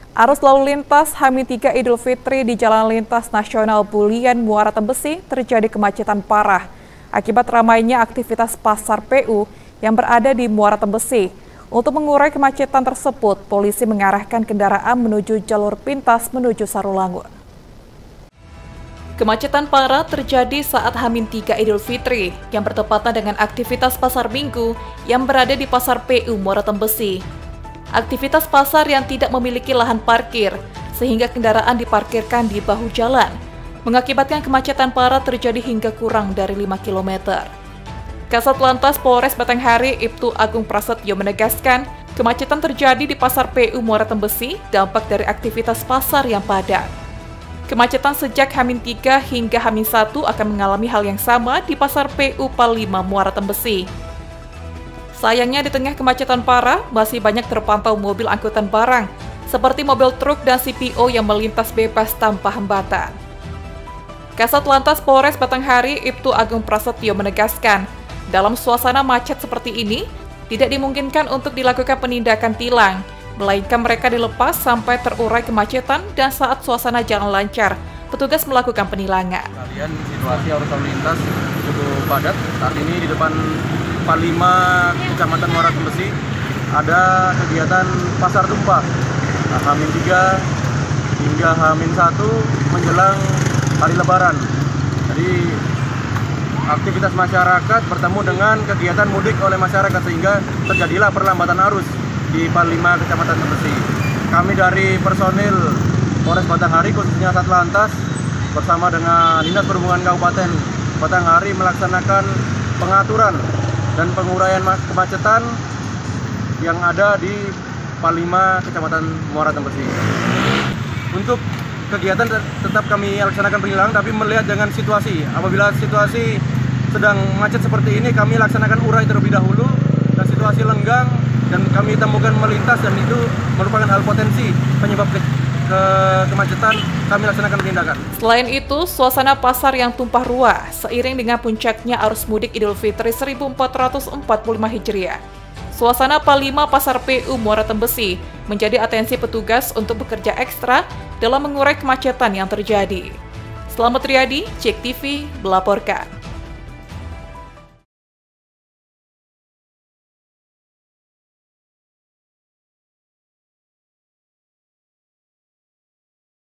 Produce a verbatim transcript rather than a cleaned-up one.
Arus lalu lintas H tiga Idul Fitri di Jalan Lintas Nasional Bulian Muara Tembesi terjadi kemacetan parah akibat ramainya aktivitas pasar P U yang berada di Muara Tembesi. Untuk mengurai kemacetan tersebut, polisi mengarahkan kendaraan menuju jalur pintas menuju Sarulangun. Kemacetan parah terjadi saat H tiga Idul Fitri yang bertepatan dengan aktivitas pasar Minggu yang berada di pasar P U Muara Tembesi. Aktivitas pasar yang tidak memiliki lahan parkir, sehingga kendaraan diparkirkan di bahu jalan, mengakibatkan kemacetan parah terjadi hingga kurang dari lima kilometer. Kasat Lantas Polres Batanghari Ibtu Agung Prasetyo menegaskan, kemacetan terjadi di pasar P U Muara Tembesi dampak dari aktivitas pasar yang padat. Kemacetan sejak H tiga hingga H satu akan mengalami hal yang sama di pasar P U Pal lima Muara Tembesi. Sayangnya di tengah kemacetan parah, masih banyak terpantau mobil angkutan barang, seperti mobil truk dan C P O yang melintas bebas tanpa hambatan. Kasat Lantas Polres Batanghari Ibtu Agung Prasetyo menegaskan, dalam suasana macet seperti ini, tidak dimungkinkan untuk dilakukan penindakan tilang, melainkan mereka dilepas sampai terurai kemacetan dan saat suasana jalan lancar, petugas melakukan penilangan. Kalian situasi arus lalu lintas cukup padat. Saat ini di depan Pal lima Kecamatan Muara Tembesi ada kegiatan pasar tumpah H tiga hingga H satu menjelang hari Lebaran. Jadi aktivitas masyarakat bertemu dengan kegiatan mudik oleh masyarakat sehingga terjadilah perlambatan arus di Pal lima Kecamatan Tembesi. Kami dari personil Polres Batanghari khususnya Satlantas bersama dengan Dinas Perhubungan Kabupaten Batanghari melaksanakan pengaturan dan penguraian kemacetan yang ada di Pal lima Kecamatan Muara Tembesi. Untuk kegiatan tetap kami laksanakan penilangan, tapi melihat dengan situasi. Apabila situasi sedang macet seperti ini, kami laksanakan urai terlebih dahulu, dan situasi lenggang dan kami temukan melintas dan itu merupakan hal potensi penyebab ke ke kemacetan, kami laksanakan penindakan. Selain itu, suasana pasar yang tumpah ruah seiring dengan puncaknya arus mudik Idul Fitri seribu empat ratus empat puluh lima Hijriah. Suasana Pal lima Pasar P U Muara Tembesi menjadi atensi petugas untuk bekerja ekstra dalam mengurai kemacetan yang terjadi. Selamat Riyadi, Cek T V melaporkan.